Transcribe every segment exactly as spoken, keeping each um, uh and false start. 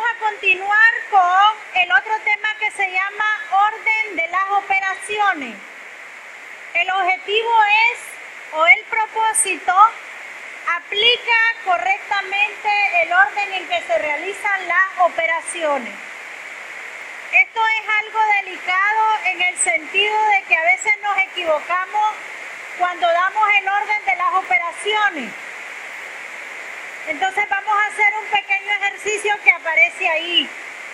a continuar con el otro tema que se llama orden de las operaciones. El objetivo es, o el propósito, aplica correctamente el orden en que se realizan las operaciones. Esto es algo delicado en el sentido de que a veces nos equivocamos cuando damos el orden de las operaciones. Entonces vamos a hacer un pequeño ejercicio que aparece ahí.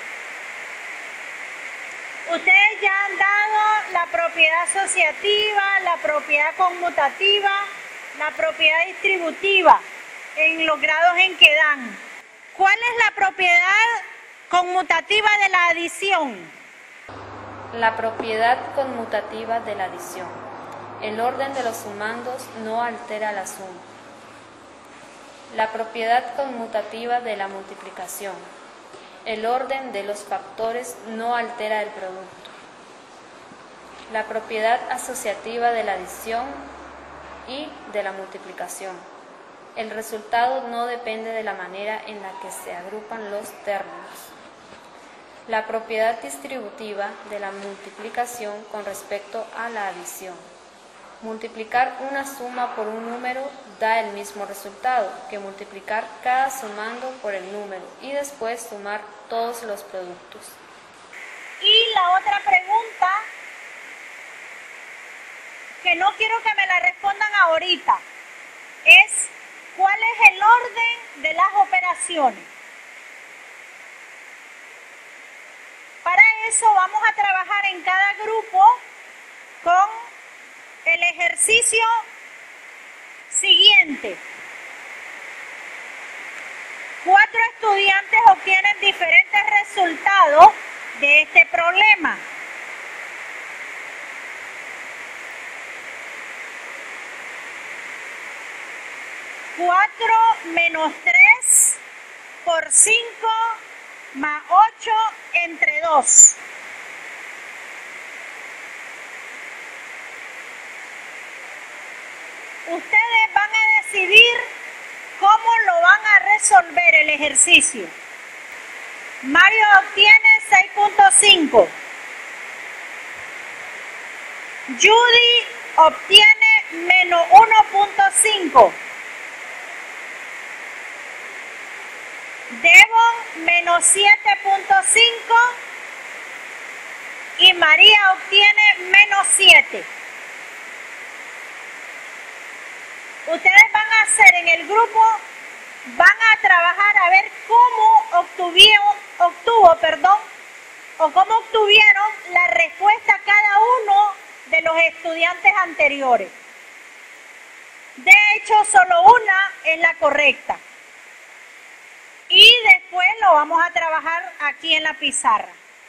Ustedes ya han dado la propiedad asociativa, la propiedad conmutativa, la propiedad distributiva en los grados en que dan. ¿Cuál es la propiedad conmutativa de la adición? La propiedad conmutativa de la adición. El orden de los sumandos no altera la suma. La propiedad conmutativa de la multiplicación. El orden de los factores no altera el producto. La propiedad asociativa de la adición y de la multiplicación. El resultado no depende de la manera en la que se agrupan los términos. La propiedad distributiva de la multiplicación con respecto a la adición. Multiplicar una suma por un número da el mismo resultado que multiplicar cada sumando por el número y después sumar todos los productos. Y la otra pregunta, que no quiero que me la respondan ahorita, es ¿cuál es el orden de las operaciones? Para eso vamos a trabajar en cada grupo con el ejercicio siguiente. Cuatro estudiantes obtienen diferentes resultados de este problema. cuatro menos tres por cinco más ocho entre dos. Ustedes van a decidir cómo lo van a resolver el ejercicio. Mario obtiene seis punto cinco. Judy obtiene menos uno punto cinco. Devon menos siete punto cinco. Y María obtiene menos siete. Ustedes van a hacer en el grupo, van a trabajar a ver cómo obtuvieron, obtuvo, perdón, o cómo obtuvieron la respuesta cada uno de los estudiantes anteriores. De hecho, solo una es la correcta. Y después lo vamos a trabajar aquí en la pizarra.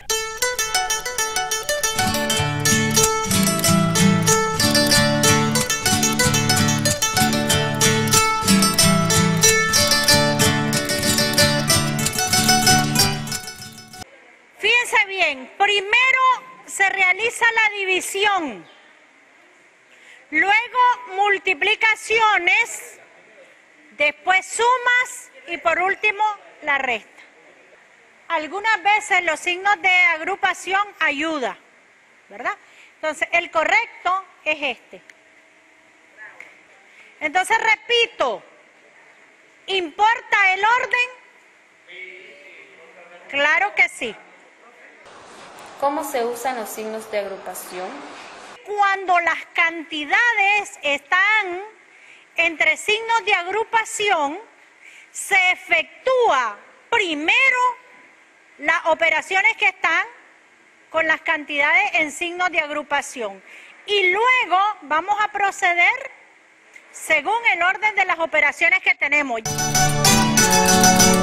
Fíjense bien, primero se realiza la división, luego multiplicaciones, después sumas y por último la resta. Algunas veces los signos de agrupación ayudan, ¿verdad? Entonces el correcto es este. Entonces repito, ¿importa el orden? Claro que sí. ¿Cómo se usan los signos de agrupación? Cuando las cantidades están entre signos de agrupación, se efectúa primero las operaciones que están con las cantidades en signos de agrupación y luego vamos a proceder según el orden de las operaciones que tenemos.